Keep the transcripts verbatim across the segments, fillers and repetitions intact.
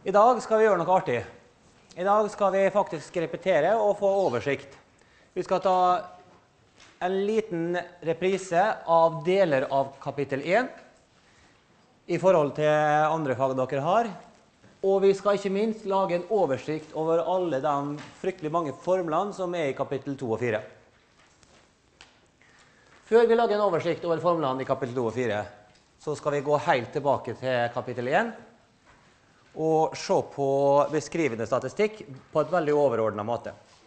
I dag skal vi gjøre noe artig. I dag skal vi faktisk repetere og få oversikt. Vi skal ta en liten reprise av deler av kapittel én i forhold til andre fag dere har. Og vi skal ikke minst lage en oversikt over alle de fryktelig mange formlene som er i kapittel to og fire. Før vi lager en oversikt over formlene i kapittel to og fire, så skal vi gå helt tilbake til kapittel én og se på beskrivende statistikk på et veldig overordnet måte.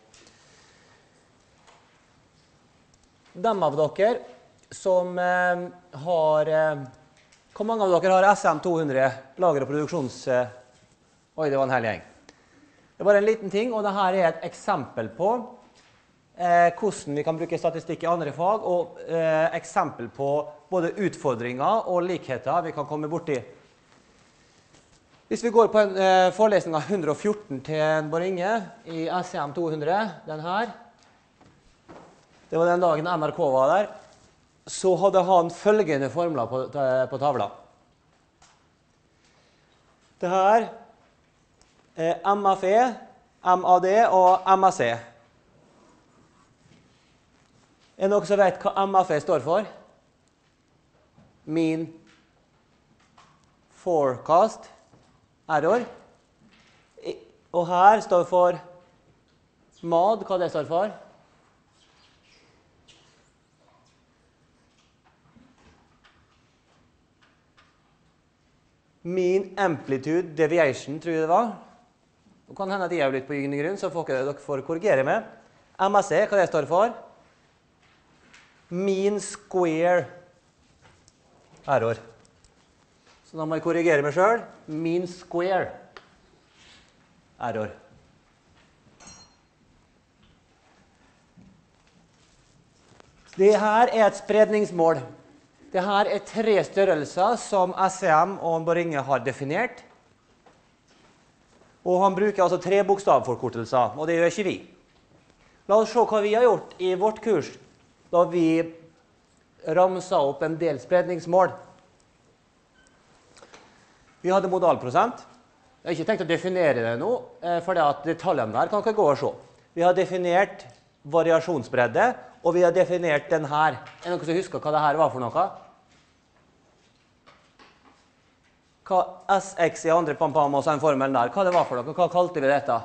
De av dere som eh, har... Eh, hvor mange av dere har S M to hundre, lager- og produksjons... Eh, oi, det var en hel gjeng. Det er bare en liten ting, og dette er et eksempel på eh, hvordan vi kan bruke statistikk i andre fag, og eh, eksempel på både utfordringer og likheter vi kan komme borti. Hvis vi går på en eh, forelesning av hundre og fjorten til en Bård Inge i S M to hundre, den her, det var den dagen N R K var der, så hadde han følgende formler på, på tavla. Det her er M F E, M A D og M S E. Er det noen som vet hva M F E står for? Mean Forecast Error. Og her står for M A D, hva det står for? Mean Amplitude Deviation, tror jeg det var. Det kan hende at jeg er litt på gyngende grunn, så får dere får korrigere med. M S E, hva det står for? Mean Square Error. Så da må jeg korrigere meg selv. Mean Square Error. Dette er et spredningsmål. Dette er tre størrelser som S E M og Bård Inge har definert. Og han bruker altså tre bokstavforkortelser, og det gjør ikke vi. La oss se hva vi har gjort i vårt kurs, da vi ramset opp en del spredningsmål. Vi hadde modalprosent. Jeg har ikke tenkt å definere det nå, for detaljene der kan dere gå og se. Vi har definert variasjonsbredde, og vi har definert den her. Er det noen som husker hva det her var for noe? Hva S X i andre pam-pam og så en formel der, hva det var for noe? Hva kalte vi dette?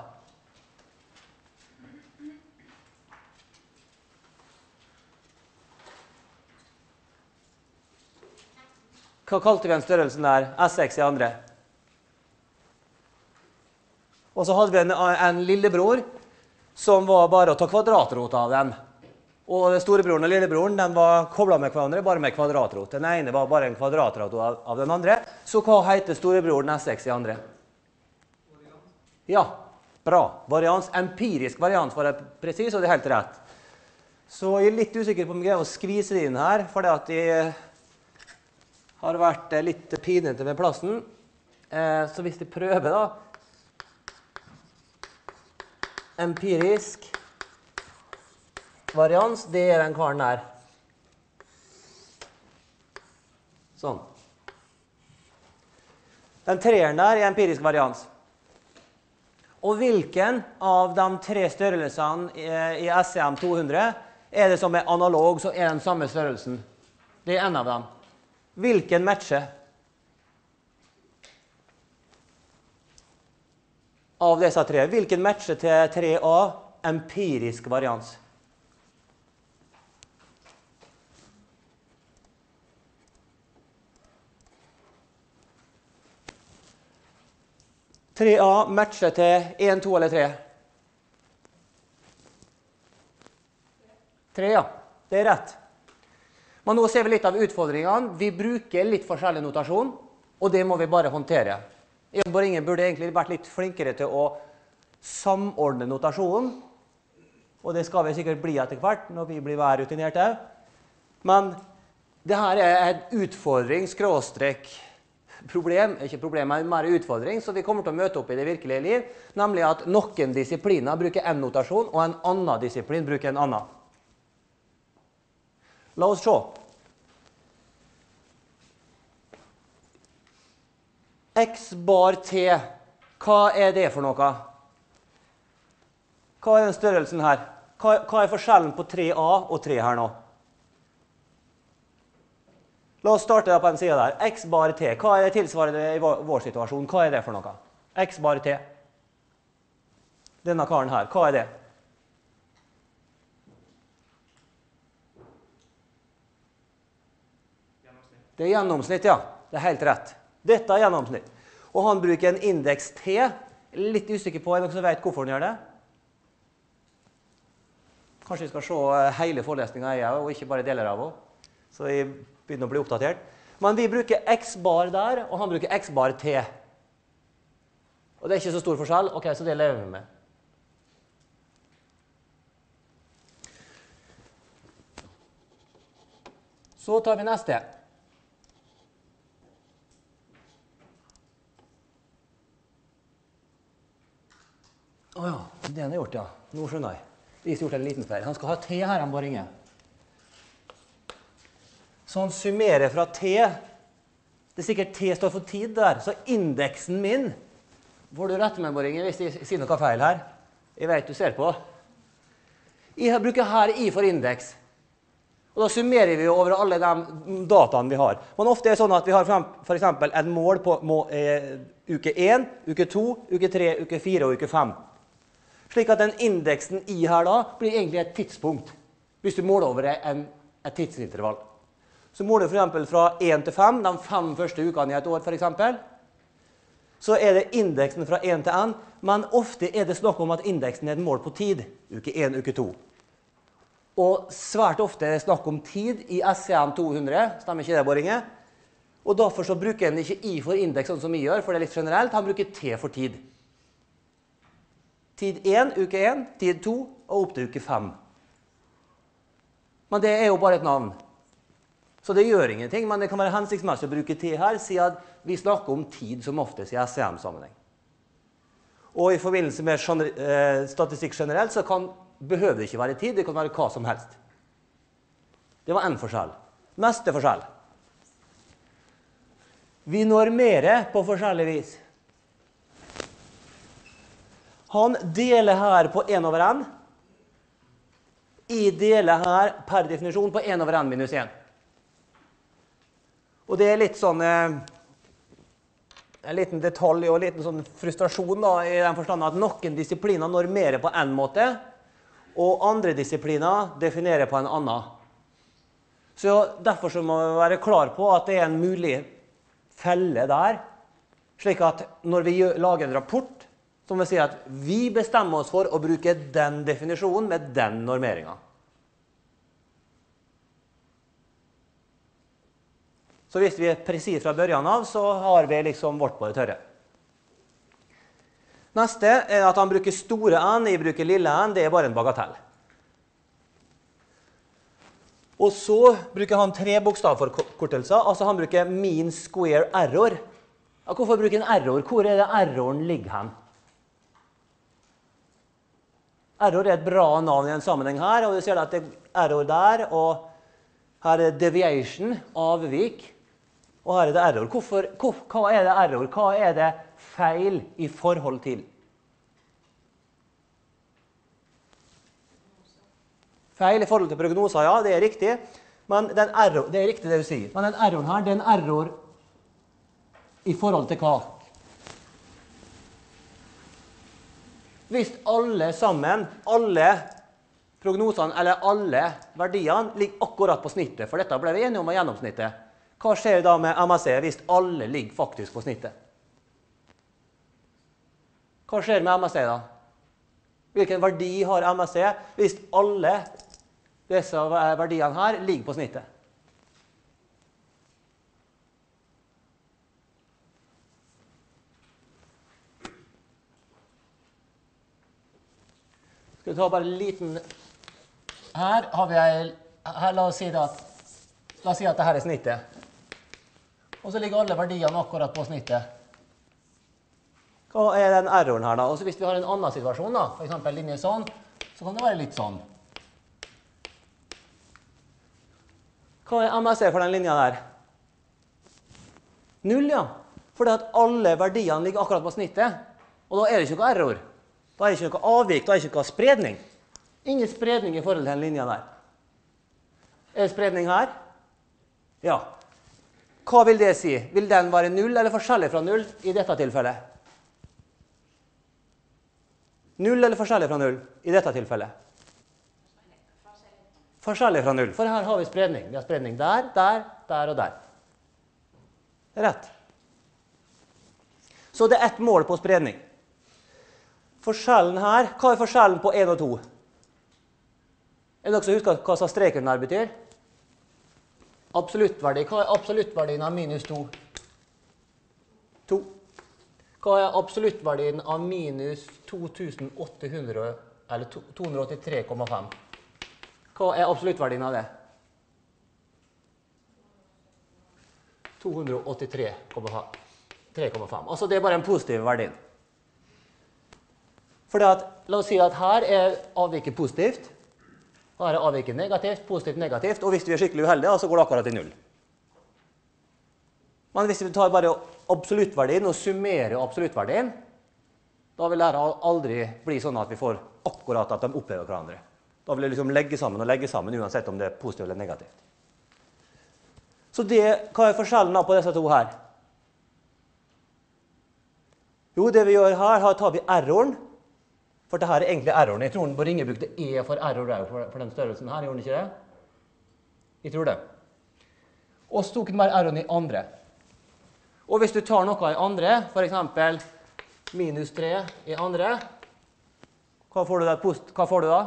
Hva kalte vi en størrelsen der? S X i andre. Og så hadde vi en, en lillebror som var bare å ta kvadratrot av dem. Og storebroren og lillebroren den var koblet med hverandre bare med kvadratrot. Den ene var bare en kvadratrot av, av den andre. Så hva heter storebroren S X i andre? Varians. Ja, bra. Varians, empirisk varians var det precis, og det er helt rett. Så jeg er litt usikker på om jeg greier å skvise det inn her, fordi at de har vært litt pinete med plassen. Eh, så hvis de prøver da, empirisk varians, det er den kvaren der. Sånn. Den treeren der er empirisk varians. Og hvilken av de tre størrelsene i S M to hundre er det som er analog, så er den samme størrelsen? Det er en av dem. Hvilken matcher? Av disse tre. Hvilken matcher til tre A? Empirisk varians. tre A matcher til en, to eller tre? tre, ja. Det er rett. Men nå ser vi litt av utfordringene. Vi bruker litt forskjellig notasjon, og det må vi bare håndtere. Jeg og Bård Inge burde egentlig vært litt flinkere til å samordne notasjonen, og det skal vi sikkert bli etter hvert når vi blir mer rutinerte. Men det her er en utfordring, skråstrek, problem, ikke problem, men mer utfordring, så vi kommer til å møte opp i det virkelige liv, nemlig at noen disipliner bruker en notasjon, og en annen disiplin bruker en annen. La oss se. X bar T Hva er det for noe? Hva er den størrelsen her? Hva, hva er forskjellen på tre A og tre her nå? La oss starte på den siden der. X bar T. Hva er det tilsvarende i vår, vår situasjon? Hva er det for noe? X bar T. Denne karen her. Hva er det? Det er gjennomsnitt, ja. Det er helt rett. Dette er gjennomsnitt. Og han bruker en indeks T. Litt usikker på, er det noen som vet hvorfor han gjør det? Kanskje vi skal se hele forelesningen jeg, og ikke bare deler av henne. Så vi begynner å bli oppdatert. Men vi bruker X bar der, og han bruker X bar T. Og det er ikke så stor forskjell. Ok, så det lever vi med. Så tar vi neste. Åja, oh det han har gjort, ja. Nå skjønner jeg. Vi har gjort en liten feil. Han skal ha T her, han bare ringer. Så han summerer fra T. Det er sikkert T står for tid der. Så indeksen min, får du rette meg, Boringen, hvis jeg sier noe feil her. Jeg vet du ser på. Jeg bruker her I for indeks. Og da summerer vi over alle de dataene vi har. Men ofte er det sånn at vi har for eksempel en mål på må, eh, uke én, uke to, uke tre, uke fire og uke fem. Slik at den indeksen I her da blir egentlig et tidspunkt, hvis du måler over en, et tidsintervall. Så måler du for eksempel fra én til fem, de fem første ukene I et år for eksempel. Så er det indeksen fra én til N, men ofte er det snakk om at indeksen er et mål på tid, uke én, uke to. Og svært ofte er det snakk om tid I S C M to hundre, stemmer ikke det, Boringen? Og derfor så bruker han ikke I for indeks sånn som vi gjør, for det er litt generelt, han bruker T for tid. Tid én, uke én, tid to, og opp til uke fem. Men det er jo bare et navn. Så det gjør ingenting, men det kan være hensiktsmessig å bruke T her, siden vi snakker om tid som oftest I S C M-sammenheng. Og I forbindelse med gener- eh, statistikk generelt, så kan, behøver det ikke være tid, det kan være hva som helst. Det var en forskjell. Neste forskjell. Vi normerer på forskjellig vis. Han deler her på én over N. I deler her per definisjon på én over N minus én. Og det er litt sånn eh, en liten detalj og en liten sånn frustrasjon da, I den forstand at noen disipliner normerer på en måte, og andre disipliner definerer på en annen. Så derfor så må vi være klar på at det er en mulig felle der, slik at når vi gjør, lager en rapport, så må vi si at vi bestemmer oss for å bruke den definisjonen med den normeringen. Så hvis vi er precis fra børjan av, så har vi liksom vårt på det tørre. Neste er at han bruker store N, jeg bruker lille N, det er bare en bagatell. Og så bruker han tre bokstavforkortelser, altså han bruker mean square error. Ja, hvorfor bruker han error? Hvor er det erroren ligger hen? Error er et bra navn I en sammenheng her, og du ser at det er error der, og her er deviation, avvik, og her er det error. Hvorfor, hvor, hva er det error? Hva er det feil I forhold til? Feil I forhold til prognoser, ja, det er riktig. Men den error, det er riktig det du sier. Men den erroren her, det er en error I forhold til hva? Hvis alle sammen, alle prognosene, eller alle verdiene, ligger akkurat på snittet, for dette ble vi enige om av gjennomsnittet. Hva skjer da med M S E hvis alle ligger faktisk på snittet? Hva skjer med M S E da? Hvilken verdi har M S E hvis alle disse verdiene her ligger på snittet? Skal vi ta bare en liten... Her har vi... Her, la oss si at, la oss si at dette er snittet. Og så ligger alle verdiene akkurat på snittet. Hva er den erroren her da? Og så hvis vi har en annen situasjon da, for eksempel linje sånn, så kan det være litt sånn. Hva er M S E for den linja der? Null, ja. Fordi at alle verdiene ligger akkurat på snittet. Og da er det ikke noe error. Da er det ikke noe avvik, da er det ikke noe spredning. Ingen spredning i forhold til den linjen der. Er det spredning her? Ja. Hva vil det si? Vil den være null eller forskjellig fra null i dette tilfellet? Null eller forskjellig fra null i dette tilfellet? Forskjellig fra null, for her har vi spredning. Vi har spredning der, der, der og der. Rett. Så det er ett mål på spredning. Forskjellen her, hva er forskjellen på en og to? Er det noen som husker hva slags streken her betyr? Absoluttverdi. Hva er absoluttverdien av minus to? to. Hva er absoluttverdien av minus to tusen åtte hundre, eller to hundre åttitre komma fem? Hva er absoluttverdien av det? to hundre åttitre komma fem. Altså det er bare en positiv verdi. For at, la oss si at her er avviket positivt. Her er avviket negativt, positivt, negativt, og hvis vi er skikkelig uheldige, så går det akkurat i null. Men hvis vi tar bare absoluttverdien og summerer absoluttverdien, da vil dette aldri bli sånn at vi får akkurat at de opphever hverandre. Da vil det liksom legge sammen og legge sammen, uansett om det er positivt eller negativt. Så det, hva er forskjellen da på disse to her? Jo, det vi gjør her, her tar vi erroren. For dette er egentlig erroren. Jeg tror den på Ringe brukte E for error for, for den størrelsen her, gjorde den ikke det? Jeg tror det. Og så tok den bare erroren i andre. Og hvis du tar noe i andre, for eksempel minus tre i andre, hva får du, der, hva får du da?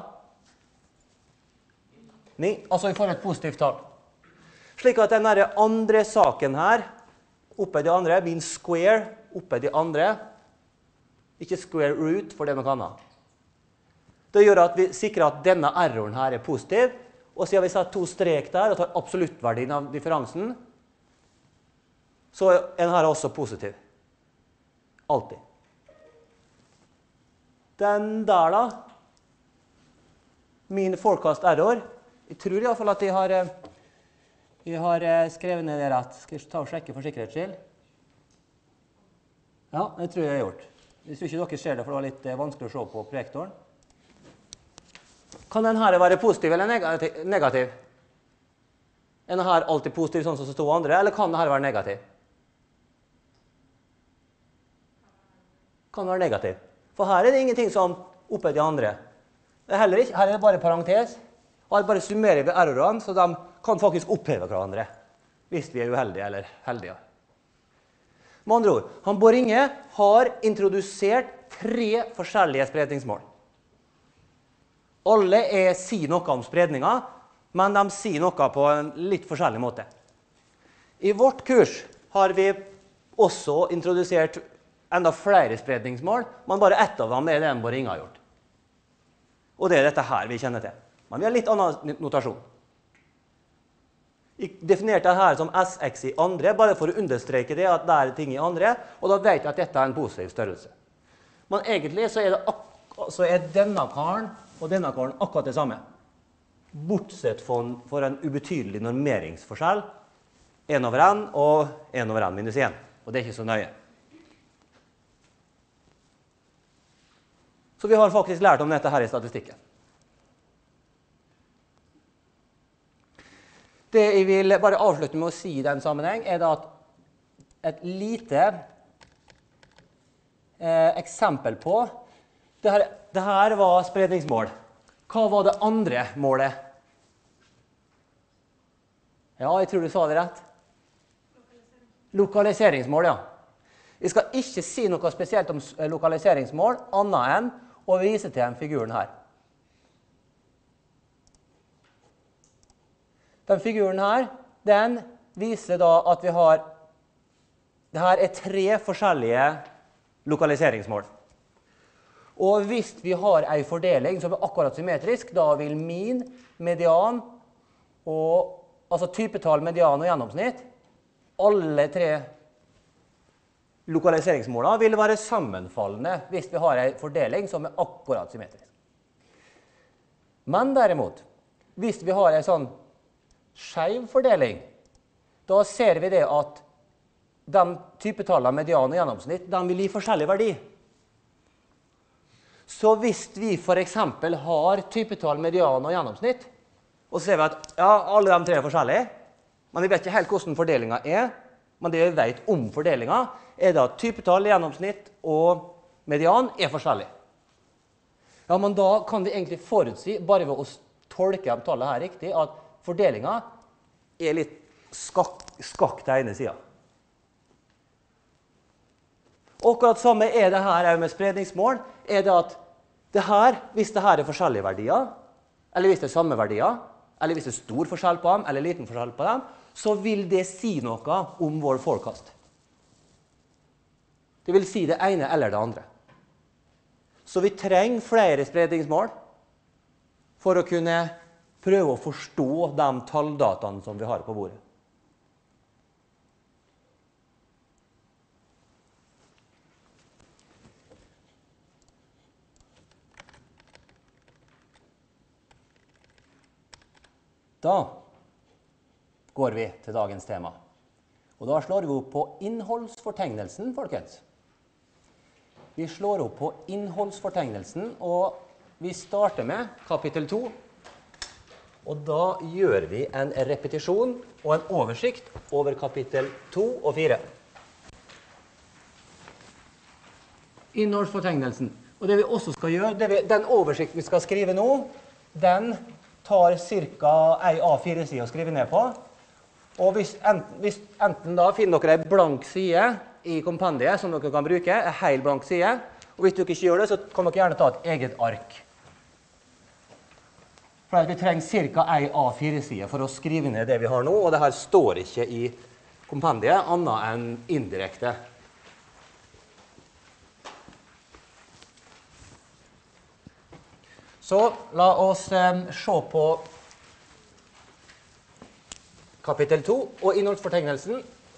ni. Altså vi får et positivt tall. Slik at den der andre saken her, oppe i det andre, min square oppe i det andre, ikke square root, for det er noe annet. Det gjør at vi sikrer at denne erroren her er positiv, og siden vi setter to strek der og tar absoluttverdien av differansen, så er den her også positiv. Alltid. Den der da, min forecast error, jeg tror i hvert fall at jeg har, jeg har skrevet ned det rett. Skal jeg ta og sjekke for sikkerhets skyld? Ja, det tror jeg jeg har gjort. Hvis ikke dere ser det, for det var litt vanskelig å se på projektoren. Kan denne være positiv eller negativ? Er denne alltid positiv, sånn som det to andre, eller kan denne være negativ? Kan være negativ. For her er det ingenting som oppe i de andre. Det er heller ikke, her er det bare parentes. Her bare summerer vi errorene, så de kan faktisk oppheve hverandre, hvis vi er uheldige eller heldige. Med andre ord, han Boringe har introdusert tre forskjellige spredningsmål. Alle er, sier noe om spredningen, men de sier noe på en litt forskjellig måte. I vårt kurs har vi også introdusert enda flere spredningsmål, men bare ett av dem er det en Boringe har gjort. Og det er dette her vi kjenner til. Men vi har litt annen notasjon. Jeg definerte dette her som S X i andre, bare for å understreke det at det er ting i andre, og da vet jeg at dette er en positiv størrelse. Men egentlig så er, det så er denne karen og denne karen akkurat det samme. Bortsett for, for en ubetydelig normeringsforskjell, en over n og en over n minus en. Og det er ikke så nøye. Så vi har faktisk lært om dette her i statistikken. Det jeg vil bare avslutte med å si i den sammenheng, er da at et lite eh, eksempel på det her, det her var spredningsmål. Hva var det andre målet? Ja, jeg tror du sa det rett. Lokaliseringsmål, ja. Jeg skal ikke si noe spesielt om lokaliseringsmål, annet enn å vise til den figuren her. Den figuren her, den viser da at vi har, det her er tre forskjellige lokaliseringsmål. Og hvis vi har en fordeling som er akkurat symmetrisk, da vil min, median, og, altså typetall, median og gjennomsnitt, alle tre lokaliseringsmålene vil være sammenfallende hvis vi har en fordeling som er akkurat symmetrisk. Men derimot, hvis vi har en sånn skjev fordeling, da ser vi det at de typetallene, median og gjennomsnitt, de vil gi forskjellig verdi. Så hvis vi for eksempel har typetall, median og gjennomsnitt, og så ser vi at ja, alle de tre er forskjellige, men vi vet ikke helt hvordan fordelingen er, men det vi vet om fordelingen er det at typetall, gjennomsnitt og median er forskjellige. Ja, men da kan vi egentlig forutsi, bare ved å tolke de tallene her riktig, at fordelingen er litt skakk, skakk til ene siden. Akkurat samme er det her med spredningsmål, er det at det her, hvis det her er forskjellige verdier, eller hvis det er samme verdier, eller hvis det er stor forskjell på dem, eller liten forskjell på dem, så vil det si noe om vår forecast. Det vil si det ene eller det andre. Så vi trenger flere spredningsmål for å kunne prøve å forstå de talldataene som vi har på bordet. Da går vi til dagens tema. Og da slår vi opp på innholdsfortegnelsen, folkens. Vi slår opp på innholdsfortegnelsen, og vi starter med kapittel to. Og da gjør vi en repetisjon og en oversikt over kapittel to og fire. Innholdsfortegnelsen. Og det vi også skal gjøre, det vi, den oversikten vi skal skrive nå, den tar ca. en A fire side å skrive ned på. Og hvis enten, hvis enten da finner dere en blank side i kompendiet som dere kan bruke, en hel blank side, og hvis dere ikke gjør det, så kan dere gjerne ta et eget ark. For vi trenger ca. en A fire side for å skrive ned det vi har nå, og det her står ikke i kompendiet annet enn indirekte. Så la oss eh, se på kapittel to og innholdsfortegnelsen.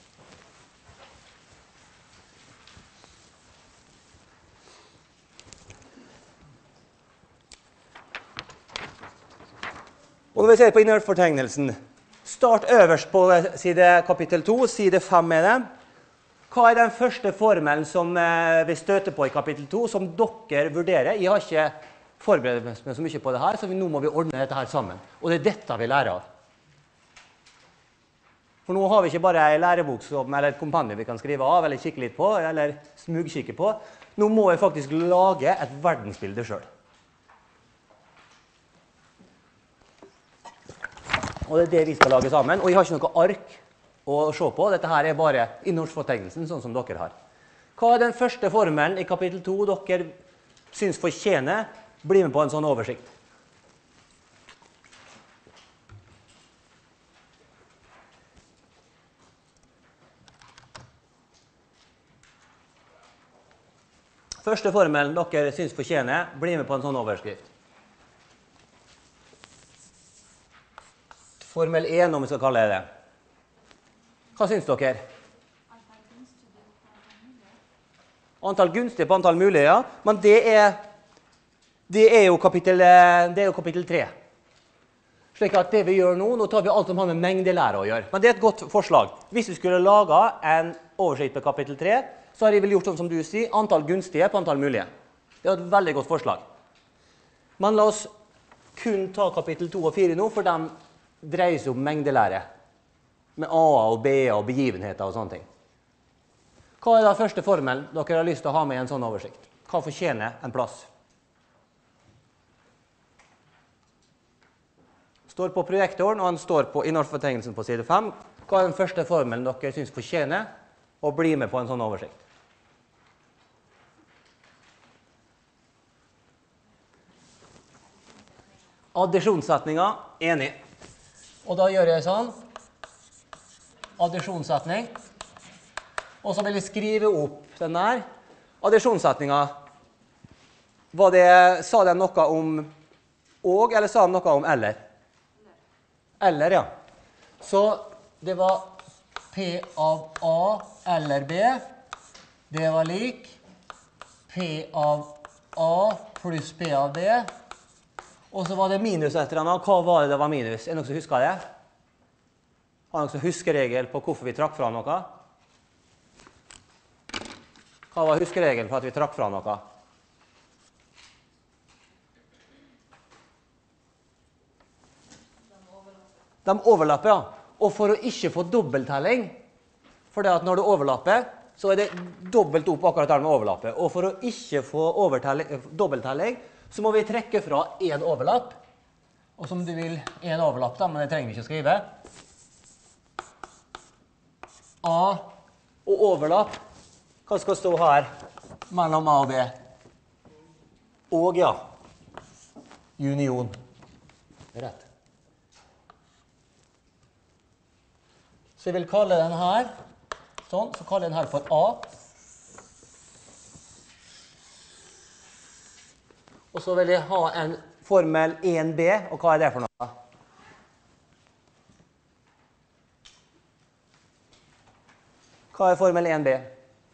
Og når vi ser på innholdsfortegnelsen, start øverst på side kapittel to, side fem med det. Hva er den første formelen som eh, vi støter på i kapittel to, som dere vurderer? Jeg har ikke forberede meg så mye på det her, så vi, nå må vi ordne dette her sammen. Og det er dette vi lærer av. For nå har vi ikke bare en lærebok som, eller et kompendium vi kan skrive av, eller kikke litt på, eller smugkikke på. Nå må vi faktisk lage et verdensbilde selv. Og det er det vi skal lage sammen. Og jeg har ikke noe ark å se på. Dette her er bare innholdsfortegnelsen, sånn som dere har. Hva er den første formelen i kapittel to dere synes fortjener? Bli med på en sånn oversikt. Første formelen dere synes fortjener, bli med på en sånn overskrift. Formel én, om vi skal kalle det det. Hva synes dere? Antall gunstige på antall mulige, ja. Men det er, det er jo kapittel, det er jo kapittel tre. Slik at det vi gjør nå, nå tar vi alt som har med mengdelære å gjøre. Men det er et godt forslag. Hvis vi skulle lage en oversikt på kapittel tre, så har jeg vel gjort sånn som du sier, antall gunstige på antall mulige. Det er et veldig godt forslag. Men la oss kun ta kapittel to og fire nå, for de dreier seg om mengdelære. Med A-er og B-er og begivenheter og sånne ting. Hva er da første formelen dere har lyst til å ha med i en sånn oversikt? Hva fortjener en plass? Står på projektoren, og den står på innholdsfortegnelsen på side fem. Hva er den første formelen dere synes fortjener å bli med på en sånn oversikt? Addisjonssetninger, enig. Og da gjør jeg sånn. Addisjonssetning. Og så vil jeg skrive opp den der. Addisjonssetningen, var det, sa den noe om og, eller sa den noe om eller? Eller, ja. Så det var P av A eller B. Det var lik P av A pluss P av B. Og så var det minus etter den. Hva var det det var minus? Er det noen som husker det? Har noen som huskeregel på hvorfor vi trakk fra noe? Hva var huskeregelen for at vi trakk fra noe? De overlapper, ja. Og for å ikke få dobbelttelling, for det at når det overlapper, så er det dobbelt opp akkurat der med overlappet. Og for å ikke få dobbelttelling, så må vi trekke fra en overlapp. Og som du vil, en overlapp da, men det trenger vi ikke å skrive. A og overlapp. Hva skal stå her mellom A og B? Og ja. Union. Rett. Så jeg vil kalle den her, sånn, så kaller jeg den her for A. Og så vil jeg ha en formel en B, og hva er det for noe? Hva er formel en B?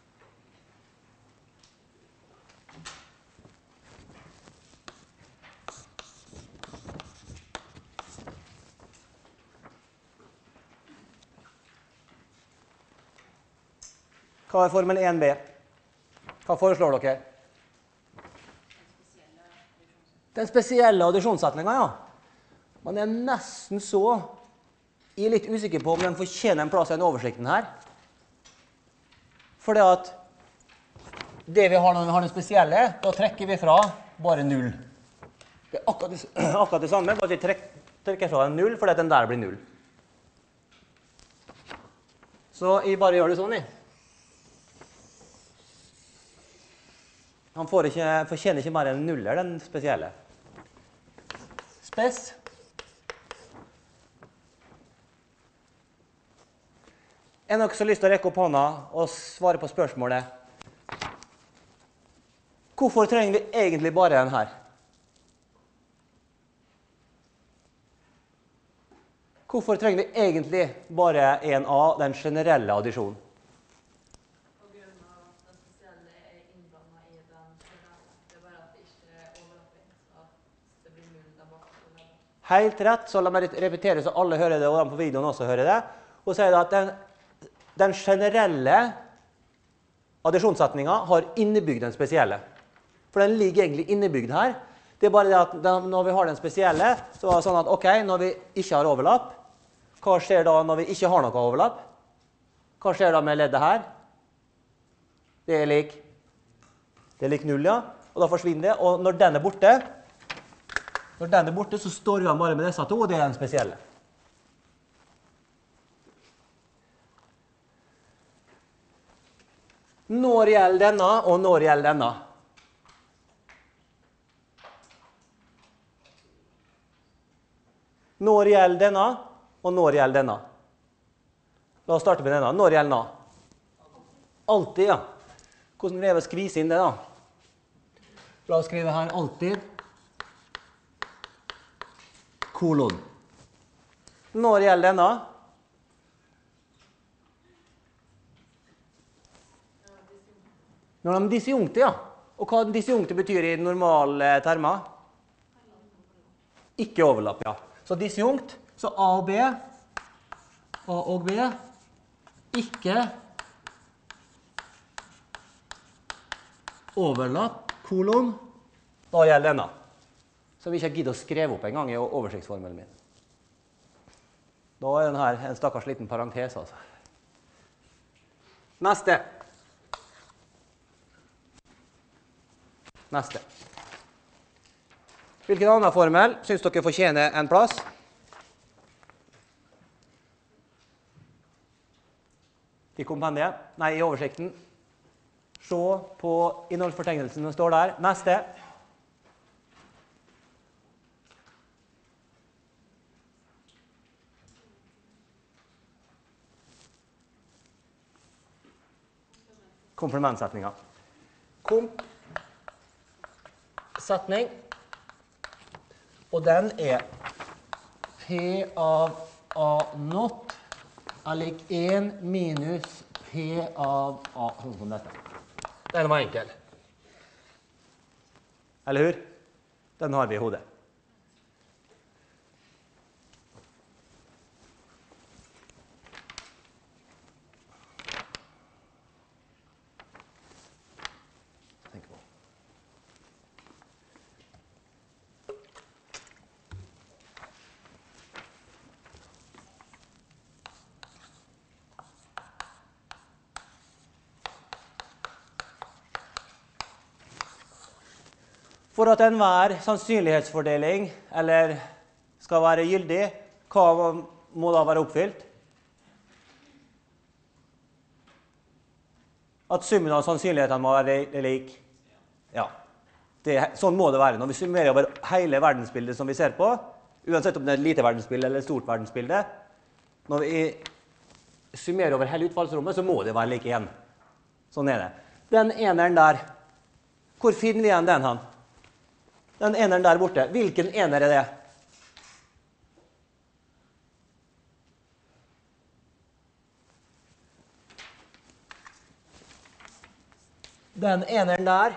Hva er formel en B? Hva foreslår dere? Den spesielle addisjonssetningen, ja. Man er nesten så, jeg er litt usikker på om den fortjener en plass i den oversikten her. For det at det vi har når vi har den spesielle, da trekker vi fra bare null. Det er akkurat det, akkurat det samme, bare vi trekker fra en null, fordi den der blir null. Så jeg bare gjør det sånn, jeg. Han får ikke, fortjener ikke mer enn nuller, den spesielle. Spes. Er dere så lyst til å rekke opp hånda og svare på spørsmålet? Hvorfor trenger vi egentlig bare den her? Hvorfor trenger vi egentlig bare en A, den generelle addisjonen? Helt rett, så la meg repetere så alle hører det, og de på videoen også hører det. Og sier at den, den generelle addisjonssetningen har innebygd den spesielle. For den ligger egentlig innebygd her. Det er bare det at den, når vi har den spesielle, så er det sånn at, ok, når vi ikke har overlapp, hva skjer da når vi ikke har noe overlapp? Hva skjer da med leddet her? Det er lik, det er lik null, ja. Og da forsvinner det, og når den er borte, Når den er borte, så står han bare med disse to, og det er den spesielle. Når gjelder denne, og når gjelder denne? Når gjelder denne, og når gjelder denne? La oss starte med denne. Når gjelder denne? Alltid, ja. Hvordan greier vi å skvise inn det, da? La oss skrive her alltid. Kolon. Når gjelder denne? Når de er disjunkte, ja. Og hva disjunkte betyr i normale termer? Ikke overlapp, ja. Så disjunkt, så A og B, A og B, ikke overlapp, kolon, da gjelder denne. Så vi ikke gidder å skrive opp en gang i oversiktsformelen min. Da er den her en stakkars liten parentes, altså. Neste. Neste. Hvilken annen formel synes dere fortjener en plass? I kompendiet? Nei, i oversikten. Se på innholdsfortegnelsen som står der. Neste. Komplementsetninger. Komp-setning, og den er P av A not er lik en minus P av A, sånn som dette. Den var enkel. Eller hur? Den har vi i hodet. For at enhver sannsynlighetsfordeling eller skal være gyldig, hva må da være oppfylt? At summen av sannsynlighetene må være lik. Ja, det, sånn må det være. Når vi summerer over hele verdensbildet som vi ser på, uansett om det er et lite verdensbilde eller et stort verdensbilde, når vi summerer over hele utfallsrommet, så må det være like igjen. Sånn er det. Den eneren der, hvor finner vi igjen den han? Den eneren der borte, hvilken ener er det? Den eneren der,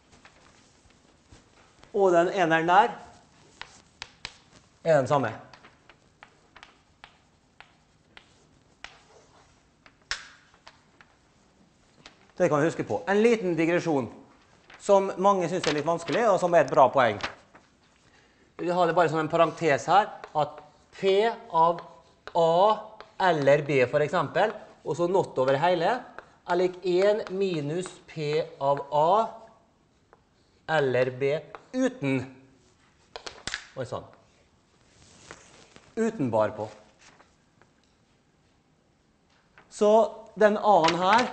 og den eneren der, er den samme. Det kan vi huske på. En liten digresjon, som mange synes er litt vanskelig, og som er et bra poeng. Vi har det bare som en parentes her, at P av A eller B for eksempel, og så not over hele, er lik en minus P av A eller B uten. Oi, sånn. Uten bar på. Så den A-en her,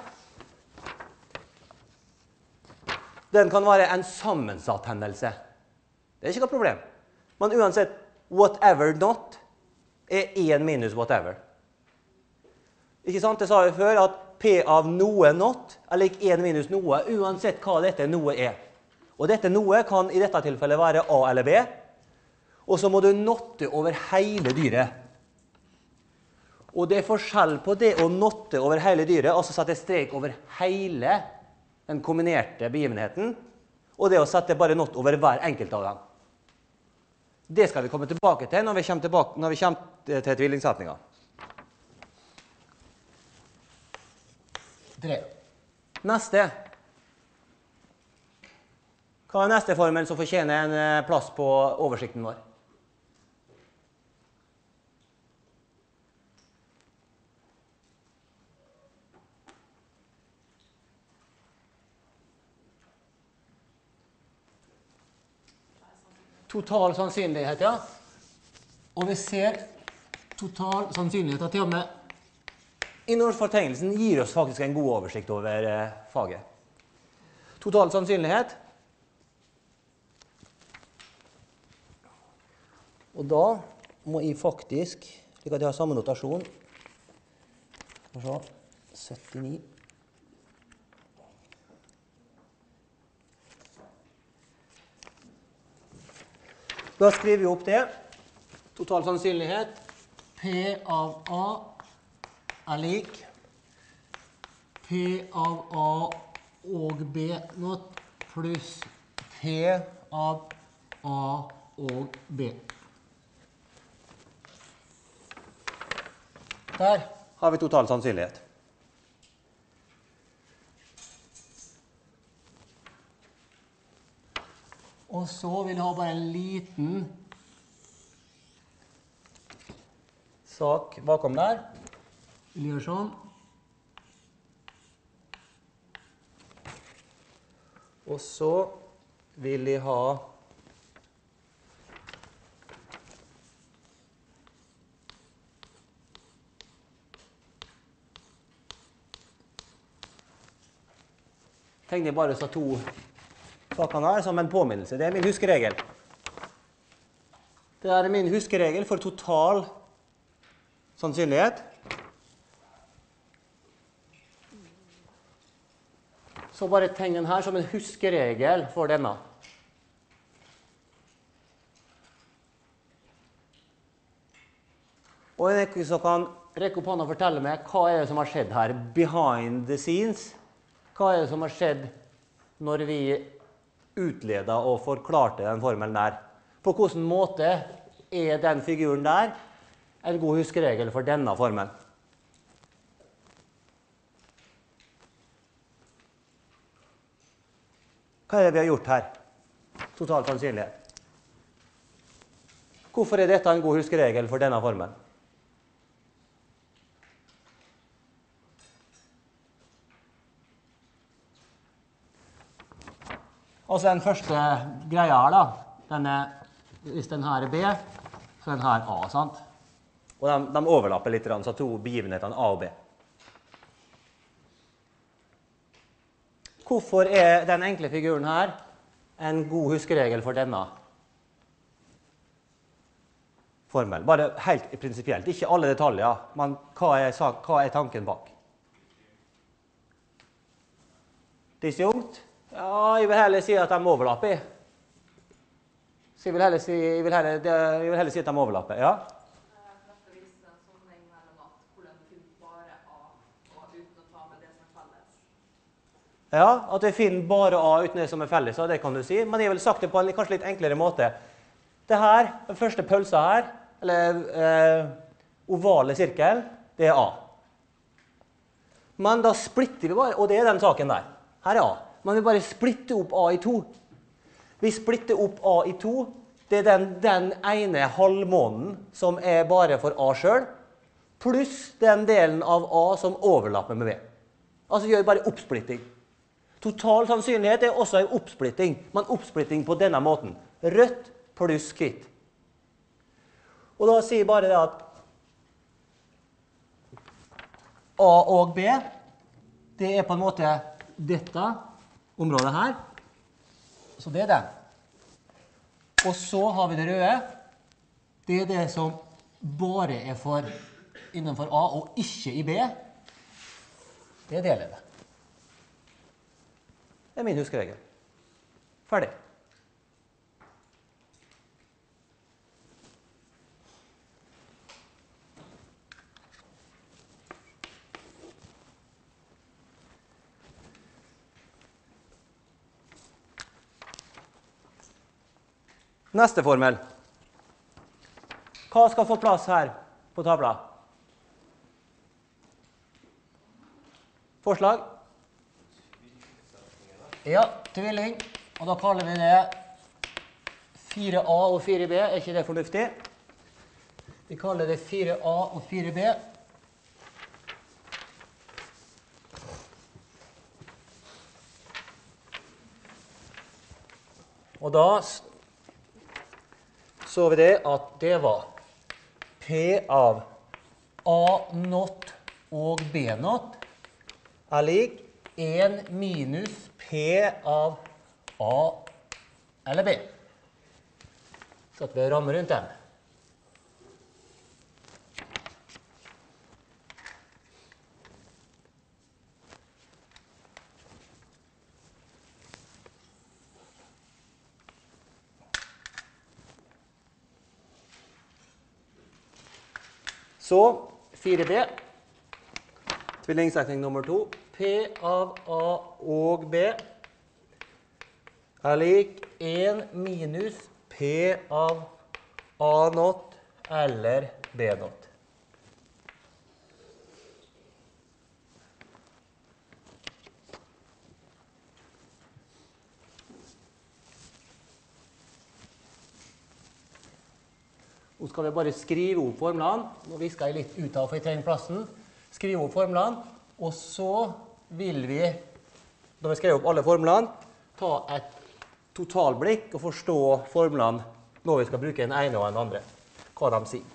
den kan være en sammensatt hendelse. Det er ikke noe problem. Men uansett, whatever not er en minus whatever. Ikke sant? Det sa vi før at P av noe not er lik en minus noe, uansett hva dette noe er. Og dette noe kan i dette tilfellet være A eller B, og så må du notte over hele dyret. Og det er forskjell på det å notte over hele dyret, altså sette strek over hele den kombinerte begivenheten, og det å sette bare not over hver enkelt av dem. Det skal vi komme tilbake til når vi kommer, tilbake, når vi kommer til tvillingsetningen. Tre. Neste. Hva er neste formel som fortjener en plass på oversikten vår? Total sannsynlighet, ja. Og vi ser total sannsynlighet til og med innholdsfortegnelsen gir oss faktisk en god oversikt over eh, faget. Total sannsynlighet. Og da må jeg faktisk, slik at jeg har samme notasjon, skal vi se, syttini. Da skriver vi opp det. Total sannsynlighet. P av A er lik P av A og B not pluss P av A og B. Der har vi total sannsynlighet. Og så vil jeg ha bare en liten sak bakom der. Vi gjør sånn. Og så vil jeg ha tegner bare så to sakene her som en påminnelse. Det er min huskeregel. Det er min huskeregel for total sannsynlighet. Så bare tegn den her som en huskeregel for denne. Og en som kan rekke opp hånda og fortelle meg hva er det som har skjedd her behind the scenes. Hva er det som har skjedd når vi utleda og forklarte den formelen der? På hvilken måte er den figuren der en god huskeregel for denne formelen? Hva er det vi har gjort her? Total sannsynlighet. Hvorfor er dette en god huskeregel for denne formelen? Altså den første greia her da, denne, hvis den her er B, så er den her A, sant? Og de, de overlapper litt, så to begivenhetene A og B. Hvorfor er den enkle figuren her en god huskeregel for denne formel? Bare helt prinsipielt, ikke alle detaljer, men hva er, hva er tanken bak? Disjunkt? Ja, jeg vil heller si at de overlapper. Så jeg vil heller si, jeg vil heller, jeg vil heller si at de overlapper, ja? Ja, at vi finner bare A uten det som er felles, det kan du si. Men jeg vil sagt det på en kanskje litt enklere måte. Det her, den første pølsa her, eller eh, ovale sirkel, det er A. Men da splitter vi bare, og det er den saken der. Her er A. Men vi bare splitter opp A i to. Vi splitter opp A i to. Det er den, den ene halvmånen som er bare for A selv, pluss den delen av A som overlapper med B. Altså vi gjør bare oppsplitting. Total sannsynlighet er også en oppsplitting, men oppsplitting på denne måten. Rødt pluss hvitt. Og da sier bare det at A og B, det er på en måte dette området her. Så det er den. Og så har vi det røde. Det er det som bare er for innenfor A og ikke i B. Det deler det. Det er min huskeregel. Ferdig. Neste formel. Hva skal få plass her på tavla? Forslag? Ja, tvilling. Og da kaller vi det fire A og fire B. Er ikke det fornuftig? Vi kaller det fire A og fire B. Og da så vi det at det var P av A not og B not er lik en minus P av A eller B. Så at vi rammer rundt den. Så fire B, tvillingsetning nummer to, P av A og B er lik en minus P av A not eller B not. Nå skal vi bare skrive opp formlene. Nå visker jeg litt ut av for jeg trenger plassen. Skrive opp formlene, og så vil vi, når vi skriver opp alle formlene, ta et totalblikk og forstå formlene når vi skal bruke den ene og den andre. Hva de sier.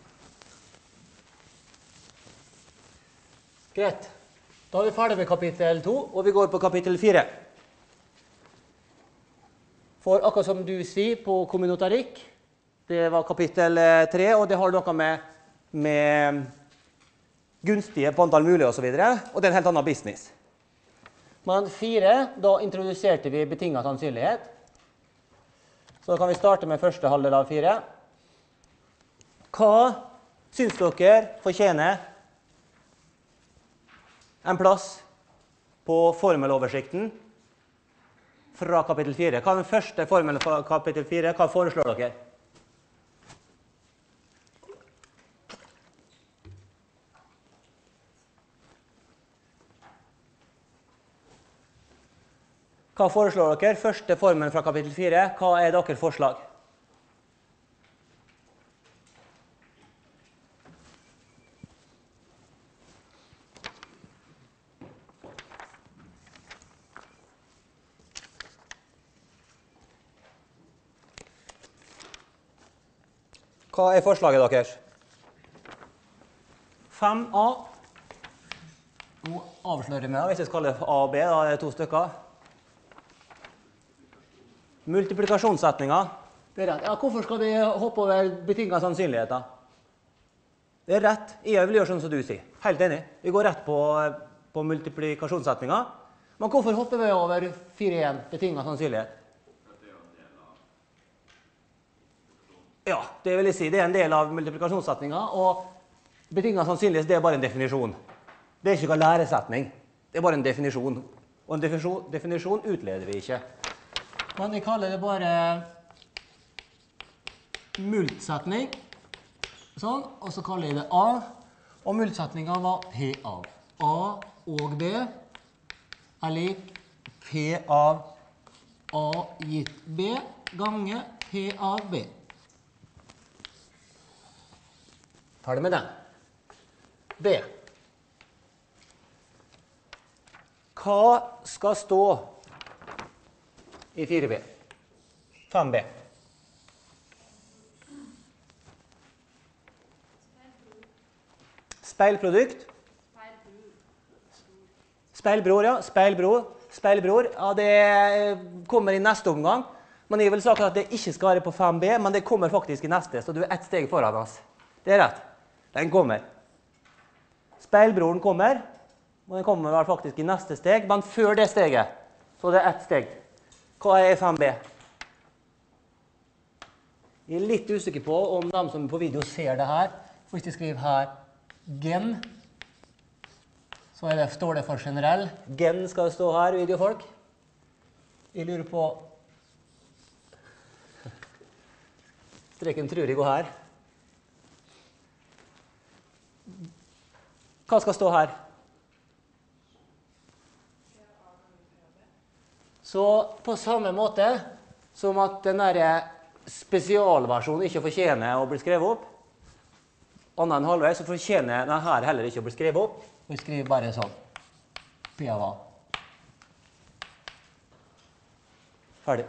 Greit. Da er vi ferdig med kapittel to, og vi går på kapittel fire. For akkurat som du sier på kommunotarikk, det var kapittel tre, og det har noe med, med gunstige på antall mulige og så videre, og det er en helt annen business. Men fire, da introduserte vi betinget sannsynlighet. Så da kan vi starte med første halvdel av fire. Hva synes dere fortjener en plass på formeloversikten fra kapittel fire? Hva er den første formelen fra kapittel fire? Hva foreslår dere? Hva foreslår dere? Første formelen fra kapittel fire. Hva er deres forslag? Hva er forslaget deres? fem a. Nå avslører vi meg, hvis jeg skal kalle det A og B, da er det to stykker. Multiplikasjonssetninger. Det er rett. Ja, hvorfor skal vi hoppe over betinget sannsynlighet da? Det er rett. Jeg vil gjøre sånn som du sier. Helt enig. Vi går rett på, på multiplikasjonssetninger. Men hvorfor hopper vi over fire igjen betinget sannsynlighet? Ja, det vil jeg si. Det er en del av multiplikasjonssetninger, og betinget sannsynlighet det er bare en definisjon. Det er ikke en læresetning. Det er bare en definisjon. Og en definisjon, definisjon utleder vi ikke. Men vi kaller det bare multsetning. Sånn, og så kaller jeg det A. Og multsetningen var P av A og B er lik P av A gitt B gange P av B. Ferdig med den. B. Hva skal stå i fire b? fem b. Speilprodukt. Speilbror, ja. Speilbror. Speilbror. Ja, det kommer i neste omgang. Men jeg vil sagt at det ikke skal være på fem b, men det kommer faktisk i neste, så du er ett steg foran oss. Det er rett. Den kommer. Speilbroren kommer, og den kommer vel faktisk i neste steg, men før det steget, så det er ett steg. Hva er fem b? Jeg er litt usikker på om de som på video ser det her, for hvis de skriver her gen, så er det, står det for generell. Gen skal stå her, videofolk. Jeg lurer på streken tror jeg går her. Hva skal stå her? Så på samme måte som at den der spesialversjonen ikke fortjener å bli skrevet opp, annen enn halvveis, så fortjener denne her heller ikke å bli skrevet opp. Vi skriver bare sånn. P av A. Ferdig.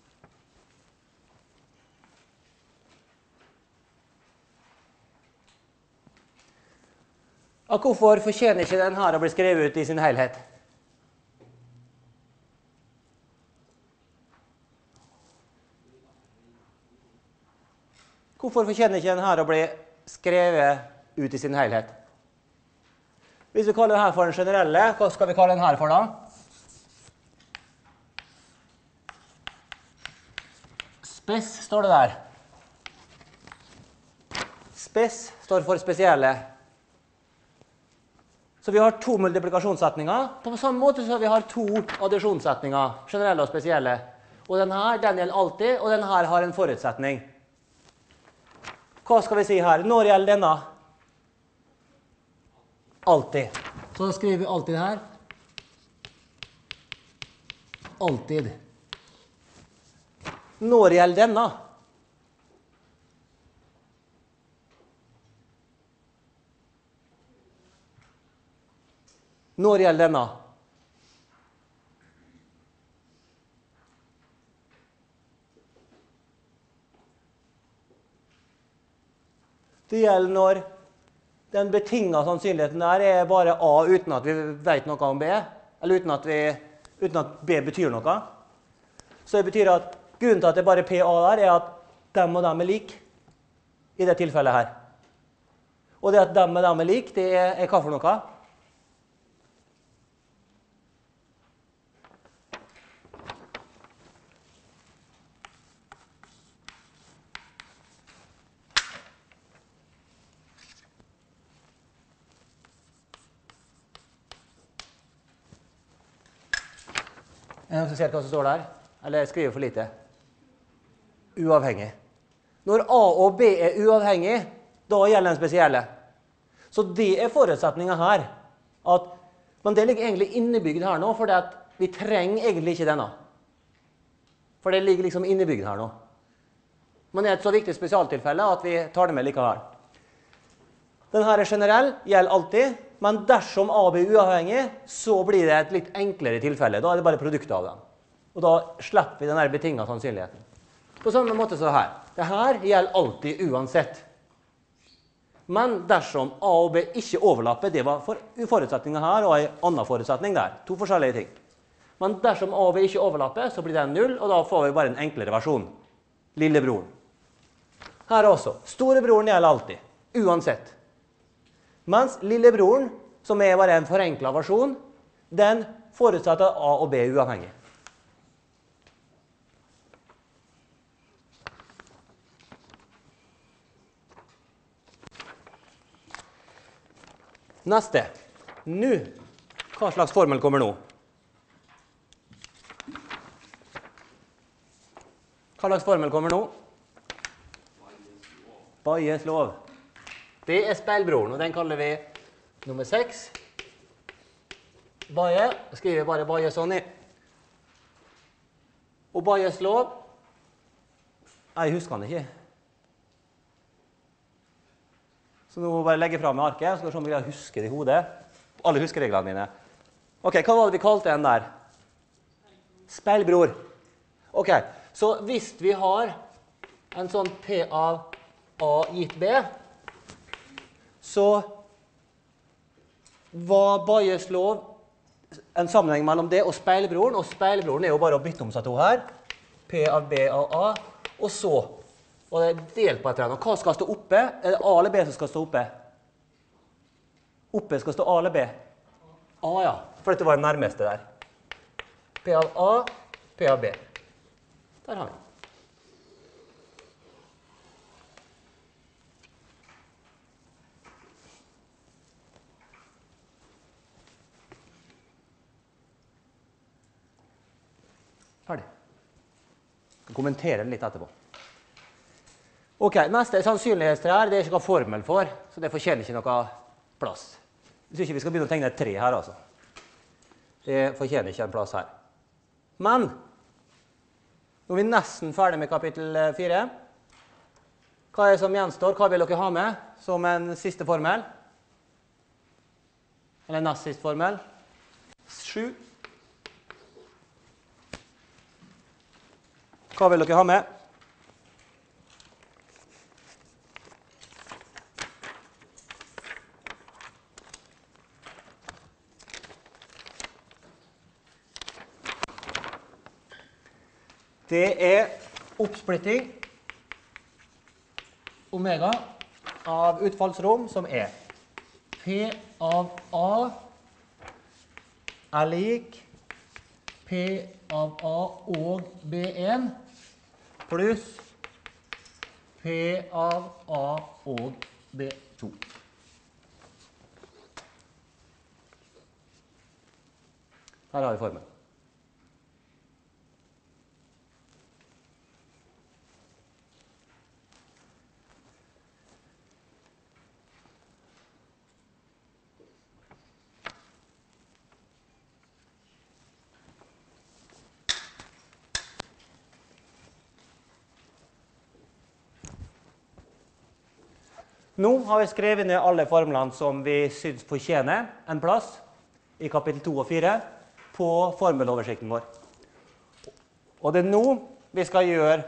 Og hvorfor fortjener ikke den her å bli skrevet ut i sin helhet? Hvorfor fortjener ikke den her å bli skrevet ut i sin helhet? Hvis vi kaller den her for den generelle, hva skal vi kalle den her for da? Spes står det der. Spes står for spesielle. Så vi har to multiplikasjonssetninger, på samme måte som vi har to addisjonssetninger, generelle og spesielle. Og den her, den gjelder alltid, og den her har en forutsetning. Hva skal vi si her? Når gjelder denne? Alltid. Så da skriver vi alltid her. Alltid. Når gjelder denne? Når gjelder denne? Det gjelder når den betingede sannsynligheten der er bare A uten at vi vet noe om B, eller uten at, vi, uten at B betyr noe. Så det betyr at grunnen til at det er bare P A der er at dem og dem er lik i det tilfellet her. Og det at dem og dem er lik, det er, er hva for noe? Er det noen som ser hva som står der? Eller jeg skriver for lite? Uavhengig. Når A og B er uavhengig, da gjelder den spesielle. Så det er forutsetningen her. At, men det ligger egentlig innebygd her nå, for vi trenger egentlig ikke denne. For det ligger liksom innebygd her nå. Men det er et så viktig spesialtilfelle at vi tar det med likevel. Denne er generell, gjelder alltid. Men dersom A og B er uavhengig, så blir det et litt enklere tilfelle. Da er det bare produktet av dem. Og da slipper vi den der betingede sannsynligheten. På samme måte som det her. Det her gjelder alltid uansett. Men dersom A og B ikke overlapper, det var for forutsetningen her og en annen forutsetning der. To forskjellige ting. Men dersom A og B ikke overlapper, så blir det null, og da får vi bare en enklere versjon. Lillebroren. Her også. Storebroren gjelder alltid. Uansett. Mens lillebroren, som er bare en forenklet versjon, den forutsetter at A og B er uavhengig. Neste. Nå. Hva slags formel kommer nå? Hva slags formel kommer nå? Bayes lov. Det er speilbroren, og den kaller vi nummer seks. Baye, skriver bare Baye sånn i. Og Bayes lov, jeg husker den ikke. Så nå må vi bare legge frem med arket, så skal vi se om vi husker det i hodet. Alle husker reglene mine. Ok, hva var det vi kalte den der? Speilbror. Ok, så hvis vi har en sånn P av A gitt B, så var Bayes lov en sammenheng mellom det og speilbroren, og speilbroren er jo bare å bytte om seg to her. P av B av A, og så, og det er delt på et eller annet. Hva skal stå oppe? Er det A eller B som skal stå oppe? Oppe skal stå A eller B? A, ja, for dette var den nærmeste der. P av A, P av B. Der har vi. Ferdig. Jeg skal kommentere den litt etterpå. Ok, neste er sannsynlighetstre her. Det er ikke noe formel for, så det fortjener ikke noe plass. Jeg synes ikke vi skal begynne å tegne et tre her, altså. Det fortjener ikke en plass her. Men, nå er vi nesten ferdig med kapittel fire. Hva er det som gjenstår? Hva vil dere ha med som en siste formel? Eller nest siste formel? Sju. Hva vil dere ha med? Det er oppsplitting omega av utfallsrom som er P av A er lik P av A og B en pluss P av A og B to. Her har vi formen. Nå har vi skrevet ned alle formlene som vi synes fortjener en plass i kapittel to og fire på formeloversikten vår. Og det er nå vi skal gjøre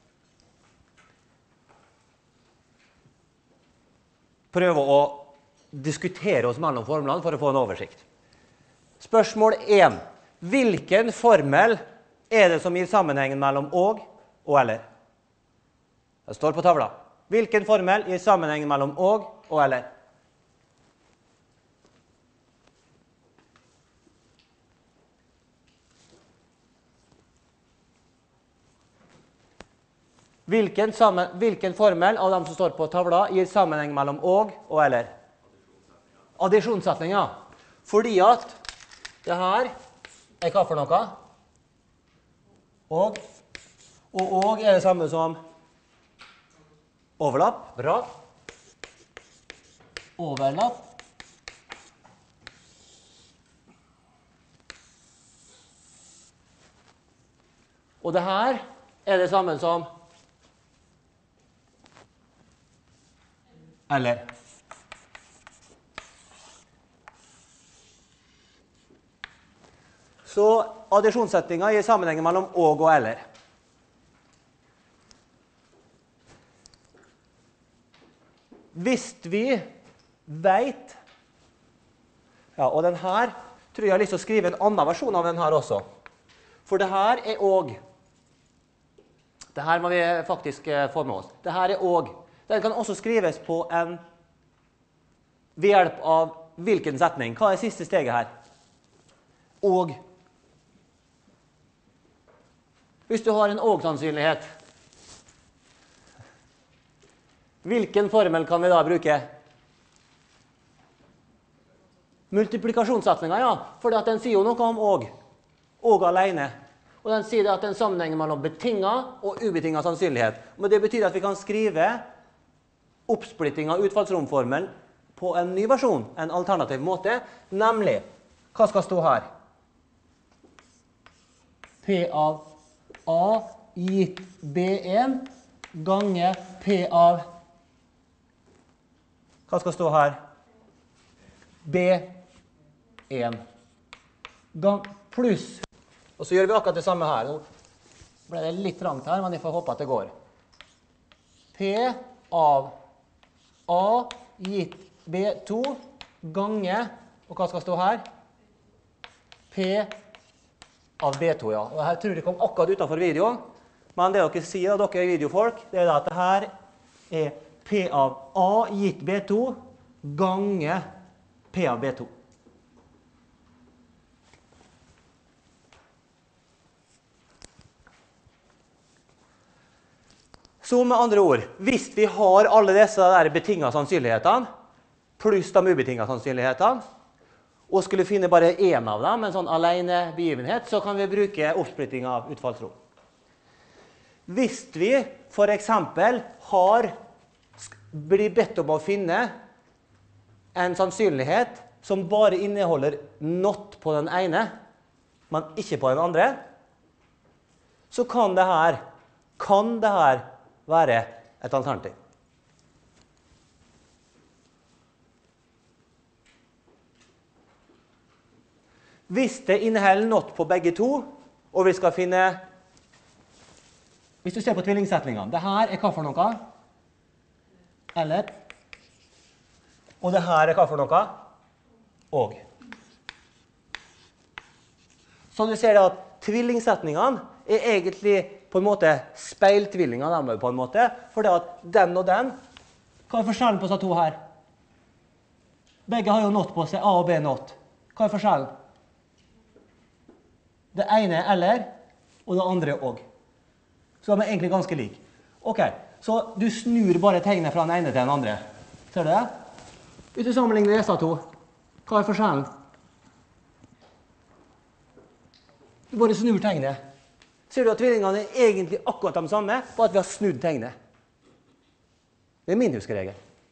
prøve å diskutere oss mellom formlene for å få en oversikt. Spørsmål én. Hvilken formel er det som gir sammenhengen mellom og og eller? Det står på tavla. Hvilken formel gir sammenhengen mellom og og eller? Hvilken, sammen, hvilken formel av dem som står på tavla gir sammenheng mellom og og eller? Addisjonssetning, ja. Fordi at det her er hva for noe? Og. Og og er det samme som overlapp. Bra. Overlapp. Og det her er det samme som eller. Så addisjonssettinga gir sammenhengen mellom og og eller. hvis vi vet, ja, og den her tror jeg har lyst til å skrive en annen versjon av den her også. For det her er og. Det her må vi faktisk få med oss. Det her er og. Den kan også skrives på en, ved hjelp av hvilken setning. Hva er siste steget her? Og. Hvis du har en og-sannsynlighet, hvilken formel kan vi da bruke? Multiplikasjonssetningen, ja. For den sier jo noe om og. Og alene. Og den sier at det er en sammenheng mellom betinget og ubetinget sannsynlighet. Men det betyr at vi kan skrive oppsplitting av utfallsromformelen på en ny versjon, en alternativ måte, nemlig, hva skal stå her? P av A gitt B en ganger P av, hva skal stå her? B en gang pluss. Og så gjør vi akkurat det samme her. Nå ble det litt trangt her, men jeg får håpe at det går. P av A gitt B to ganger, og hva skal stå her? P av B to, ja. Og her tror jeg kom akkurat utenfor videoen, men det dere sier, dere er videofolk, det er at det her er P av A gitt B to ganger P av B to. Så med andre ord, hvis vi har alle disse der betingede sannsynlighetene, pluss de ubetingede sannsynlighetene, og skulle finne bare en av dem, en sånn alene begivenhet, så kan vi bruke oppsplitting av utfallsrom. Hvis vi for eksempel har, blir bedt om å finne en sannsynlighet som bare inneholder not på den ene, men ikke på den andre, så kan det her, kan det her være et alternativ. Hvis det inneholder not på begge to, og vi skal finne, hvis du ser på tvillingsetningene, det her er hva for noe? Eller, og det her er hva for noe? Og. Så du ser at tvillingsetningene er egentlig på en måte speiltvillinger dem på en måte, for det at den og den, hva er forskjellen på disse to her? Begge har jo not på seg, A og B not. Hva er forskjellen? Det ene er eller, og det andre er og. Så de er egentlig ganske like. Ok, så du snur bare tegnet fra den ene til den andre. Ser du det? Hvis du sammenligner disse to, hva er forskjellen? Du bare snur tegnet. Ser du at tvillingene er egentlig akkurat de samme, på at vi har snudd tegnet. Det er min huskeregel.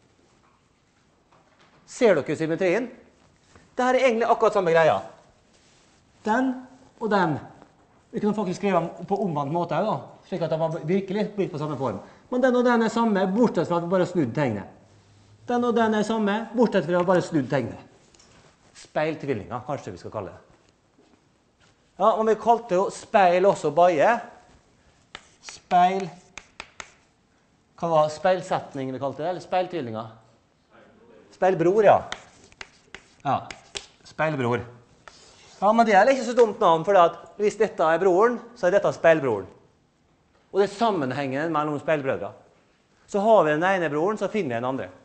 Ser dere symmetrien? Dette er egentlig akkurat samme greia. Den og den. Vi kan faktisk skrive dem på omvendt måte, da, slik at de virkelig blir på samme form. Men den og den er samme, bortsett fra at vi bare snudd tegnet. Den og den er samme, bortsett fra at vi bare snudd tegnet. Speiltvillinger, kanskje vi skal kalle det. Ja, og vi kalte jo speil også baie. Speil, hva var speilsetning vi kalte det, eller speiltvillinger? Speilbror, ja. Ja, speilbror. Ja, men det er ikke så dumt navn, for hvis dette er broren, så er dette speilbroren. Og det er sammenhengen mellom speilbrødre. Så har vi den ene broren, så finner vi den andre.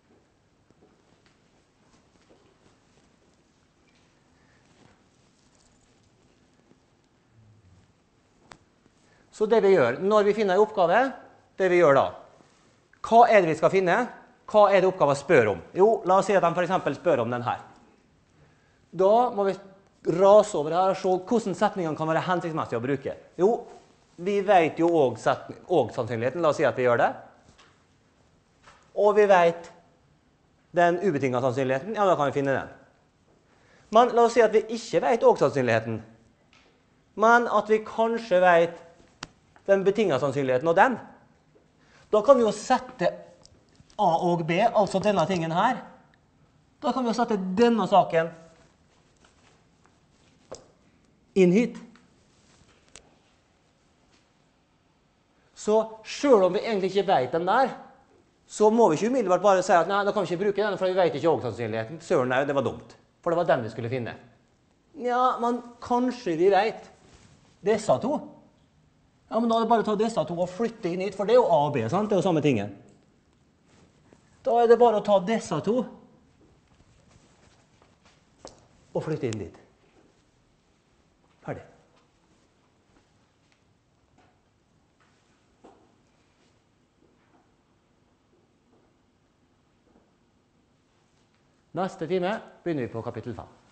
Så det vi gjør, når vi finner en oppgave, det vi gjør da, hva er det vi skal finne? Hva er det oppgaven spør om? Jo, la oss si at de for eksempel spør om den her. Da må vi rase over her og se hvordan setningene kan være hensiktsmessige å bruke. Jo, vi vet jo også, også sannsynligheten, la oss si at vi gjør det. Og vi vet den ubetingede sannsynligheten, ja, da kan vi finne den. Men la oss si at vi ikke vet også sannsynligheten, men at vi kanskje vet den betingede sannsynligheten og den. Da kan vi jo sette A og B, altså denne tingen her. Da kan vi jo sette denne saken inn hit. Så selv om vi egentlig ikke vet den der, så må vi ikke umiddelbart bare si at nei, da kan vi ikke bruke den, for vi vet ikke hovedsannsynligheten. Søren, nei, det var dumt. For det var den vi skulle finne. Ja, men kanskje vi vet disse to. Ja, men da er det bare å ta disse to og flytte inn hit, for det er jo A og B, sant? Det er jo samme tingen. Da er det bare å ta disse to og flytte inn dit. Ferdig. Neste time begynner vi på kapittel fem.